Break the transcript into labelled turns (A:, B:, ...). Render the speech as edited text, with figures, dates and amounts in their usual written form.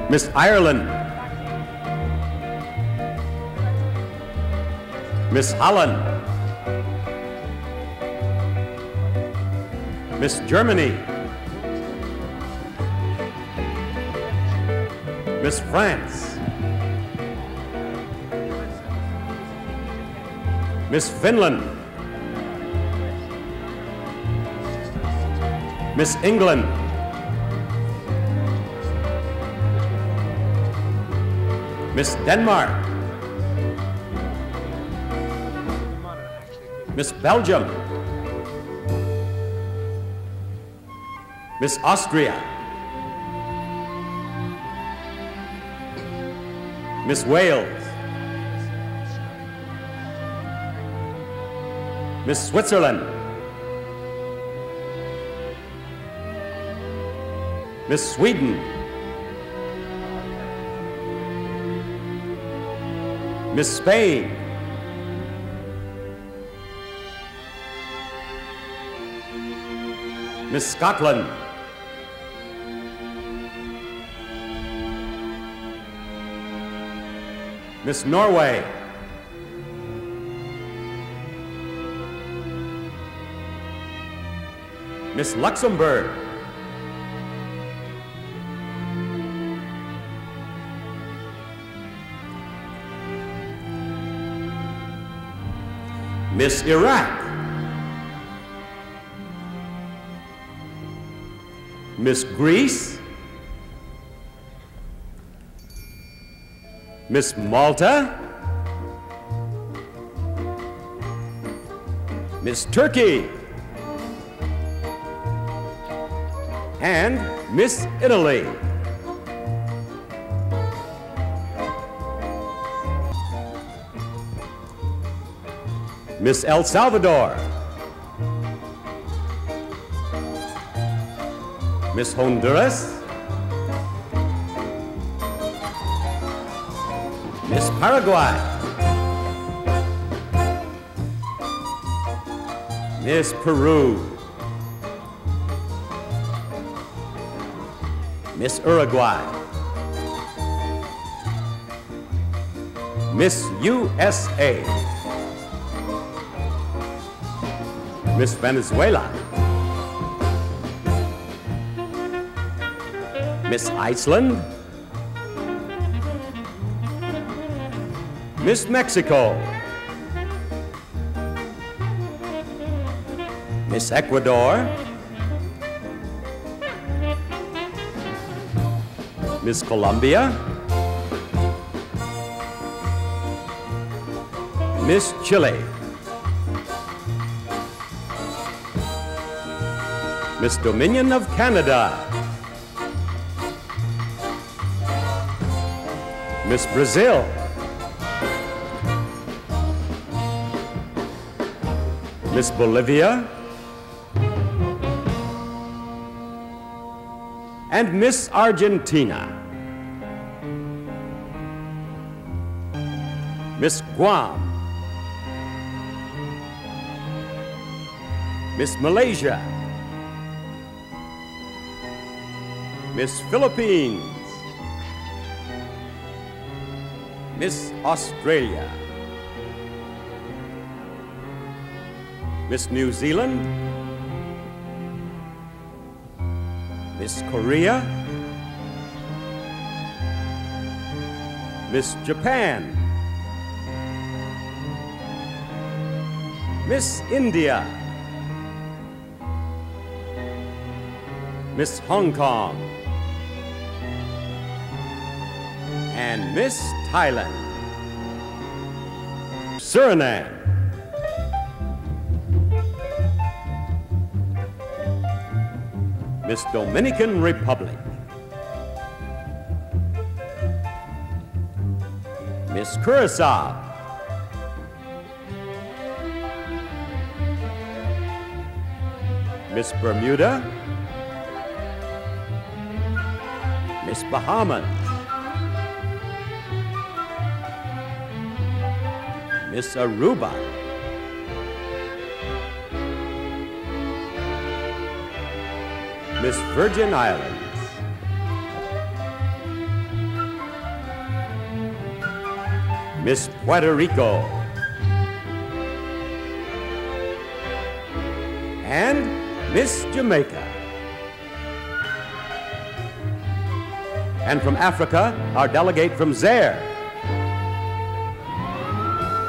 A: Miss Ireland, Miss Holland, Miss Germany, Miss France, Miss Finland, Miss England, Miss Denmark, Miss Belgium, Miss Austria, Miss Wales, Miss Switzerland, Miss Sweden, Miss Spain, Miss Scotland, Miss Norway, Miss Luxembourg, Miss Iraq, Miss Greece, Miss Malta, Miss Turkey, and Miss Italy. Miss El Salvador, Miss Honduras, Miss Paraguay, Miss Peru, Miss Uruguay, Miss USA, Miss Venezuela, Miss Iceland, Miss Mexico, Miss Ecuador, Miss Colombia, Miss Chile, Miss Dominion of Canada, Miss Brazil, Miss Bolivia, and Miss Argentina, Miss Guam, Miss Malaysia, Miss Philippines, Miss Australia, Miss New Zealand, Miss Korea, Miss Japan, Miss India, Miss Hong Kong, and Miss Thailand. Suriname, Miss Dominican Republic, Miss Curacao, Miss Bermuda, Miss Bahamas, Miss Aruba, Miss Virgin Islands, Miss Puerto Rico. And Miss Jamaica. And from Africa, our delegate from Zaire,